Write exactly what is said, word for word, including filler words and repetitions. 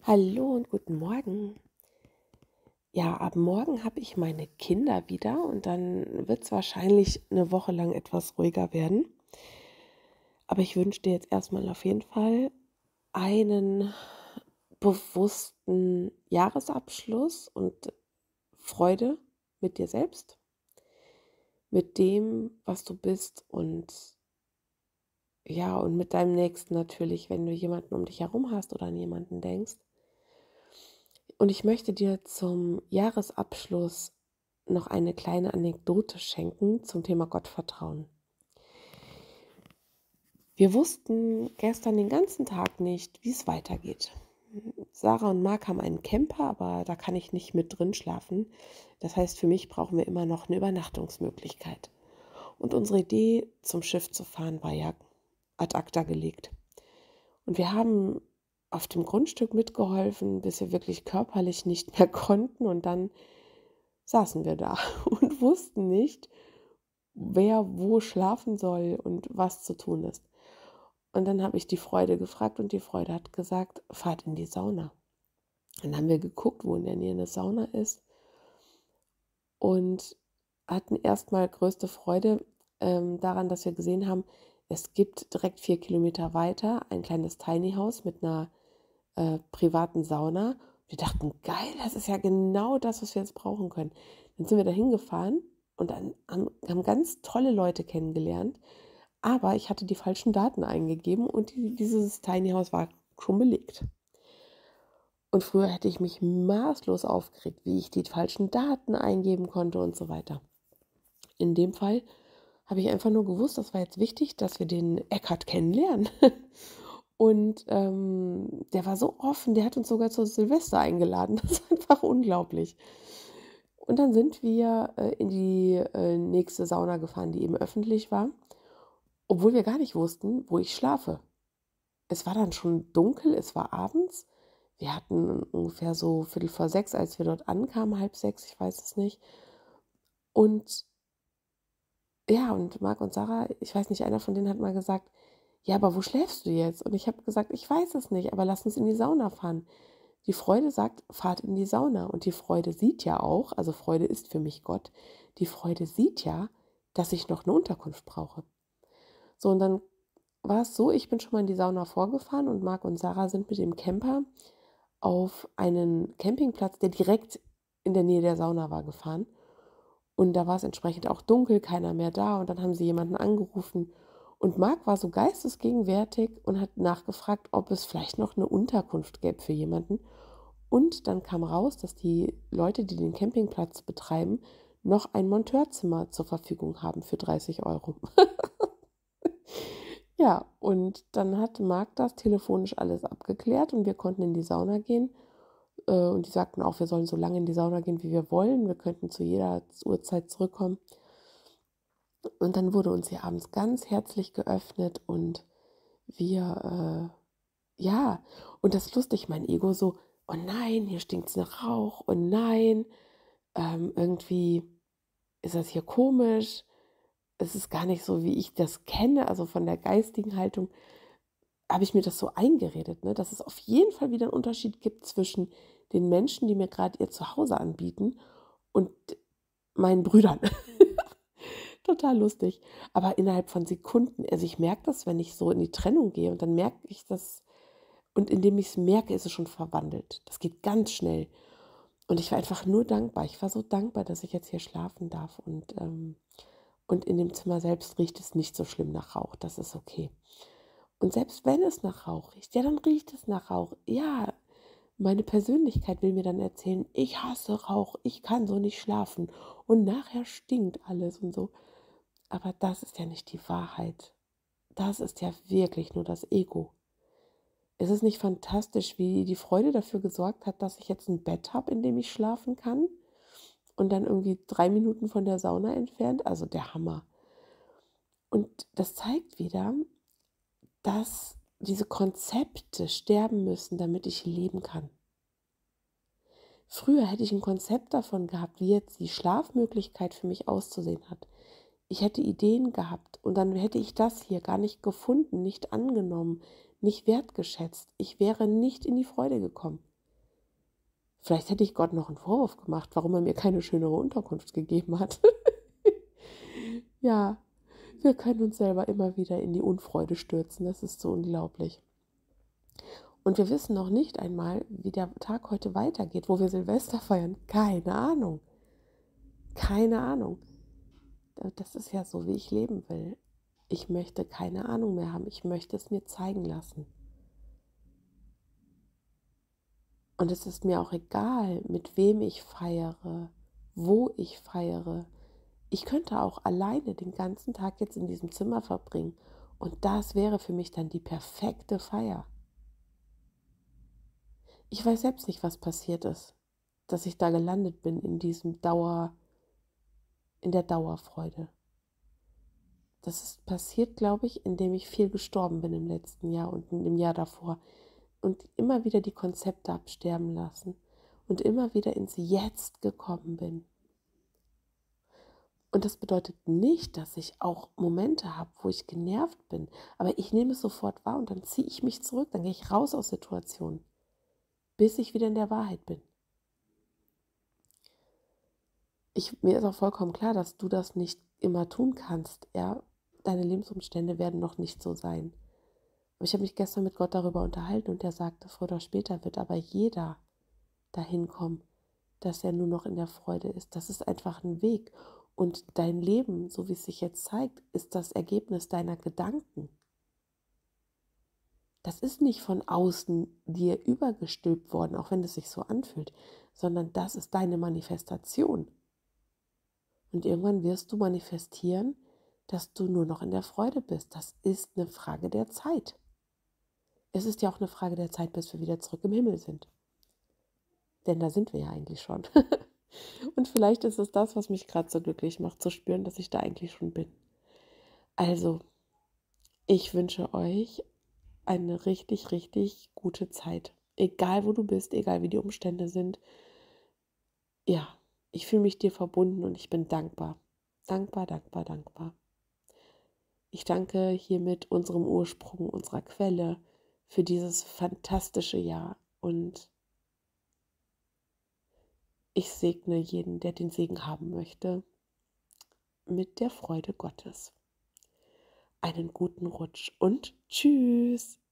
Hallo und guten Morgen. Ja, ab morgen habe ich meine Kinder wieder und dann wird es wahrscheinlich eine Woche lang etwas ruhiger werden. Aber ich wünsche dir jetzt erstmal auf jeden Fall einen bewussten Jahresabschluss und Freude mit dir selbst, mit dem, was du bist und ja, und mit deinem Nächsten natürlich, wenn du jemanden um dich herum hast oder an jemanden denkst. Und ich möchte dir zum Jahresabschluss noch eine kleine Anekdote schenken zum Thema Gottvertrauen. Wir wussten gestern den ganzen Tag nicht, wie es weitergeht. Sarah und Marc haben einen Camper, aber da kann ich nicht mit drin schlafen. Das heißt, für mich brauchen wir immer noch eine Übernachtungsmöglichkeit. Und unsere Idee, zum Schiff zu fahren, war ja ad acta gelegt. Und wir haben auf dem Grundstück mitgeholfen, bis wir wirklich körperlich nicht mehr konnten. Und dann saßen wir da und wussten nicht, wer wo schlafen soll und was zu tun ist. Und dann habe ich die Freude gefragt und die Freude hat gesagt, fahrt in die Sauna. Dann haben wir geguckt, wo in der Nähe eine Sauna ist und hatten erstmal größte Freude ähm, daran, dass wir gesehen haben, es gibt direkt vier Kilometer weiter ein kleines Tiny House mit einer äh, privaten Sauna. Wir dachten, geil, das ist ja genau das, was wir jetzt brauchen können. Dann sind wir da hingefahren und dann haben, haben ganz tolle Leute kennengelernt. Aber ich hatte die falschen Daten eingegeben und die, dieses Tiny House war schon belegt. Und früher hätte ich mich maßlos aufgeregt, wie ich die falschen Daten eingeben konnte und so weiter. In dem Fall habe ich einfach nur gewusst, das war jetzt wichtig, dass wir den Eckhart kennenlernen. Und ähm, der war so offen, der hat uns sogar zu Silvester eingeladen. Das ist einfach unglaublich. Und dann sind wir äh, in die äh, nächste Sauna gefahren, die eben öffentlich war, obwohl wir gar nicht wussten, wo ich schlafe. Es war dann schon dunkel, es war abends. Wir hatten ungefähr so Viertel vor sechs, als wir dort ankamen, halb sechs, ich weiß es nicht. Und ja, und Marc und Sarah, ich weiß nicht, einer von denen hat mal gesagt, ja, aber wo schläfst du jetzt? Und ich habe gesagt, ich weiß es nicht, aber lass uns in die Sauna fahren. Die Freude sagt, fahrt in die Sauna. Und die Freude sieht ja auch, also Freude ist für mich Gott, die Freude sieht ja, dass ich noch eine Unterkunft brauche. So, und dann war es so, ich bin schon mal in die Sauna vorgefahren und Marc und Sarah sind mit dem Camper auf einen Campingplatz, der direkt in der Nähe der Sauna war, gefahren. Und da war es entsprechend auch dunkel, keiner mehr da. Und dann haben sie jemanden angerufen. Und Marc war so geistesgegenwärtig und hat nachgefragt, ob es vielleicht noch eine Unterkunft gäbe für jemanden. Und dann kam raus, dass die Leute, die den Campingplatz betreiben, noch ein Monteurzimmer zur Verfügung haben für dreißig Euro. Ja, und dann hat Marc das telefonisch alles abgeklärt und wir konnten in die Sauna gehen. Äh, und die sagten auch, wir sollen so lange in die Sauna gehen, wie wir wollen. Wir könnten zu jeder Uhrzeit zurückkommen. Und dann wurde uns hier abends ganz herzlich geöffnet und wir, äh, ja, und das ist lustig, mein Ego so, oh nein, hier stinkt es nach Rauch, oh nein, ähm, irgendwie ist das hier komisch. Es ist gar nicht so, wie ich das kenne, also von der geistigen Haltung habe ich mir das so eingeredet, ne, dass es auf jeden Fall wieder einen Unterschied gibt zwischen den Menschen, die mir gerade ihr Zuhause anbieten und meinen Brüdern. Total lustig. Aber innerhalb von Sekunden, also ich merke das, wenn ich so in die Trennung gehe und dann merke ich das und indem ich es merke, ist es schon verwandelt. Das geht ganz schnell. Und ich war einfach nur dankbar. Ich war so dankbar, dass ich jetzt hier schlafen darf und, ähm, und in dem Zimmer selbst riecht es nicht so schlimm nach Rauch. Das ist okay. Und selbst wenn es nach Rauch riecht, ja, dann riecht es nach Rauch. Ja, meine Persönlichkeit will mir dann erzählen, ich hasse Rauch, ich kann so nicht schlafen und nachher stinkt alles und so. Aber das ist ja nicht die Wahrheit. Das ist ja wirklich nur das Ego. Ist es nicht fantastisch, wie die Freude dafür gesorgt hat, dass ich jetzt ein Bett habe, in dem ich schlafen kann und dann irgendwie drei Minuten von der Sauna entfernt? Also der Hammer. Und das zeigt wieder, dass diese Konzepte sterben müssen, damit ich leben kann. Früher hätte ich ein Konzept davon gehabt, wie jetzt die Schlafmöglichkeit für mich auszusehen hat. Ich hätte Ideen gehabt und dann hätte ich das hier gar nicht gefunden, nicht angenommen, nicht wertgeschätzt. Ich wäre nicht in die Freude gekommen. Vielleicht hätte ich Gott noch einen Vorwurf gemacht, warum er mir keine schönere Unterkunft gegeben hat. Ja, wir können uns selber immer wieder in die Unfreude stürzen. Das ist so unglaublich. Und wir wissen noch nicht einmal, wie der Tag heute weitergeht, wo wir Silvester feiern. Keine Ahnung. Keine Ahnung. Das ist ja so, wie ich leben will. Ich möchte keine Ahnung mehr haben. Ich möchte es mir zeigen lassen. Und es ist mir auch egal, mit wem ich feiere, wo ich feiere. Ich könnte auch alleine den ganzen Tag jetzt in diesem Zimmer verbringen. Und das wäre für mich dann die perfekte Feier. Ich weiß selbst nicht, was passiert ist, dass ich da gelandet bin in diesem Dauer, in der Dauerfreude. Das ist passiert, glaube ich, indem ich viel gestorben bin im letzten Jahr und im Jahr davor und immer wieder die Konzepte absterben lassen und immer wieder ins Jetzt gekommen bin. Und das bedeutet nicht, dass ich auch Momente habe, wo ich genervt bin, aber ich nehme es sofort wahr und dann ziehe ich mich zurück, dann gehe ich raus aus Situationen, bis ich wieder in der Wahrheit bin. Ich, mir ist auch vollkommen klar, dass du das nicht immer tun kannst. Ja? Deine Lebensumstände werden noch nicht so sein. Aber ich habe mich gestern mit Gott darüber unterhalten und er sagte, früher oder später wird aber jeder dahin kommen, dass er nur noch in der Freude ist. Das ist einfach ein Weg. Und dein Leben, so wie es sich jetzt zeigt, ist das Ergebnis deiner Gedanken. Das ist nicht von außen dir übergestülpt worden, auch wenn es sich so anfühlt, sondern das ist deine Manifestation. Und irgendwann wirst du manifestieren, dass du nur noch in der Freude bist. Das ist eine Frage der Zeit. Es ist ja auch eine Frage der Zeit, bis wir wieder zurück im Himmel sind. Denn da sind wir ja eigentlich schon. Und vielleicht ist es das, was mich gerade so glücklich macht, zu spüren, dass ich da eigentlich schon bin. Also, ich wünsche euch eine richtig, richtig gute Zeit. Egal, wo du bist, egal, wie die Umstände sind. Ja, ich fühle mich dir verbunden und ich bin dankbar. Dankbar, dankbar, dankbar. Ich danke hiermit unserem Ursprung, unserer Quelle für dieses fantastische Jahr und ich segne jeden, der den Segen haben möchte, mit der Freude Gottes. Einen guten Rutsch und tschüss.